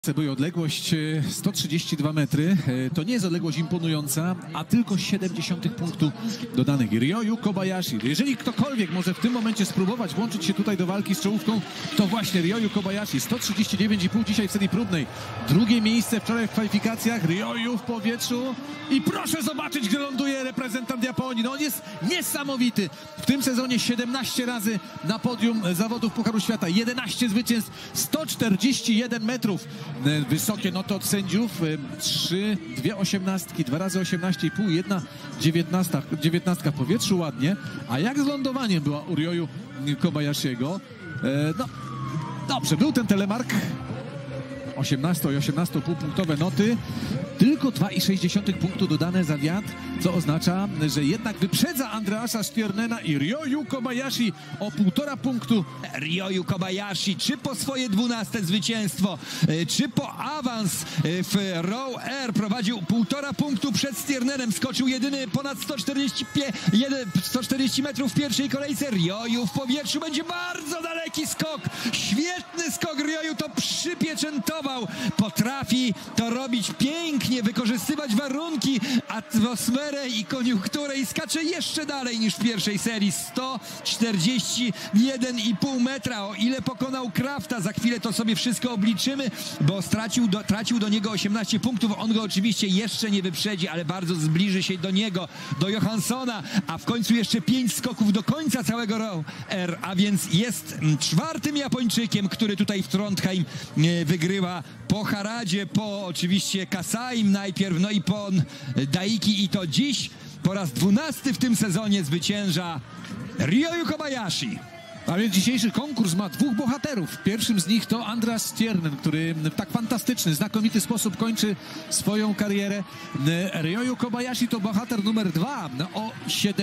Była odległość 132 metry, to nie jest odległość imponująca, a tylko 0,7 punktu dodanych. Ryoyu Kobayashi. Jeżeli ktokolwiek może w tym momencie spróbować włączyć się tutaj do walki z czołówką, to właśnie Ryoyu Kobayashi. 139,5 dzisiaj w serii próbnej. Drugie miejsce wczoraj w kwalifikacjach. Ryoyu w powietrzu i proszę zobaczyć, gdzie ląduje reprezentant Japonii. No on jest niesamowity. W tym sezonie 17 razy na podium zawodów Pucharu Świata. 11 zwycięstw, 141 metrów. Wysokie noty od sędziów, 2 osiemnastki, 2 razy 18,5, 1 dziewiętnastka w powietrzu, ładnie. A jak z lądowaniem była u Ryoyu Kobayashiego? No, dobrze, był ten telemark, 18 i 18,5 punktowe noty, tylko 2,6 punktu dodane za wiatr, co oznacza, że jednak wyprzedza Andreasa Stjernena i Ryoyu Kobayashi o 1,5 punktu. Ryoyu Kobayashi, czy po swoje 12 zwycięstwo, czy po awans w Row Air prowadził 1,5 punktu przed Stjernenem, skoczył jedyny ponad 140 metrów w pierwszej kolejce. Ryoyu w powietrzu, będzie bardzo daleki skok, świetny skok. Ryoyu to przypieczętował, potrafi to robić pięknie, wykorzystywać warunki, atmosferę i koniunkturę i skacze jeszcze dalej niż w pierwszej serii. 141,5 metra, o ile pokonał Krafta, za chwilę to sobie wszystko obliczymy, bo tracił do niego 18 punktów. On go oczywiście jeszcze nie wyprzedzi, ale bardzo zbliży się do niego, do Johanssona, a w końcu jeszcze 5 skoków do końca całego Row Air, a więc jest czwartym Japończykiem, który tutaj w Trondheim wygrywa po Haradzie, po oczywiście Kasaim najpierw, no i po Daiki, i to dziś po raz 12 w tym sezonie zwycięża Ryoyu Kobayashi. A więc dzisiejszy konkurs ma dwóch bohaterów. Pierwszym z nich to Andreas Stjernen, który w tak fantastyczny, znakomity sposób kończy swoją karierę. Ryoyu Kobayashi to bohater numer 2. O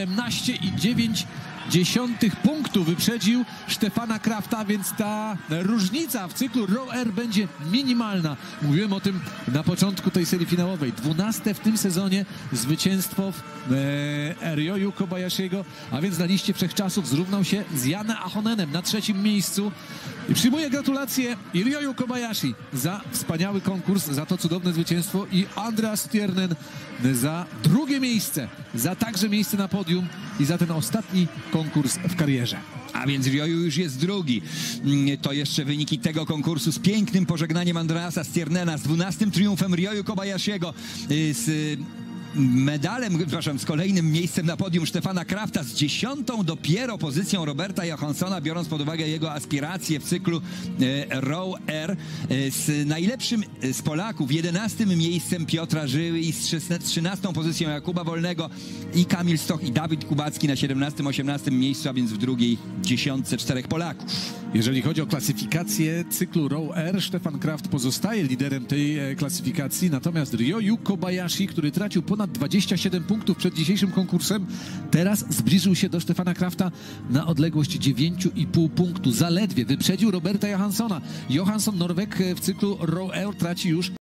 17,9 punktu wyprzedził Stefana Krafta, więc ta różnica w cyklu Row Air będzie minimalna. Mówiłem o tym na początku tej serii finałowej. 12 w tym sezonie zwycięstwo Ryoyu Kobayashiego, a więc na liście wszechczasów zrównał się z Janem Ahonenem na 3. miejscu. I przyjmuję gratulacje i Ryoyu Kobayashi za wspaniały konkurs, za to cudowne zwycięstwo, i Andreas Stjernen za 2. miejsce, za także miejsce na podium i za ten ostatni konkurs w karierze. A więc Ryoyu już jest 2. To jeszcze wyniki tego konkursu z pięknym pożegnaniem Andreasa Stjernena, z 12. triumfem Ryoyu Kobayashiego, z medalem, przepraszam, z kolejnym miejscem na podium Stefana Krafta, z 10. dopiero pozycją Roberta Johanssona, biorąc pod uwagę jego aspiracje w cyklu Row Air, z najlepszym z Polaków 11. miejscem Piotra Żyły i z 13. pozycją Jakuba Wolnego i Kamil Stoch i Dawid Kubacki na 17., 18. miejscu, a więc w drugiej dziesiątce 4 Polaków. Jeżeli chodzi o klasyfikację cyklu Row Air, Stefan Kraft pozostaje liderem tej klasyfikacji, natomiast Ryoyu Kobayashi, który tracił ponad 27 punktów przed dzisiejszym konkursem, teraz zbliżył się do Stefana Krafta na odległość 9,5 punktu. Zaledwie wyprzedził Roberta Johanssona. Johansson, Norweg, w cyklu Row Air traci już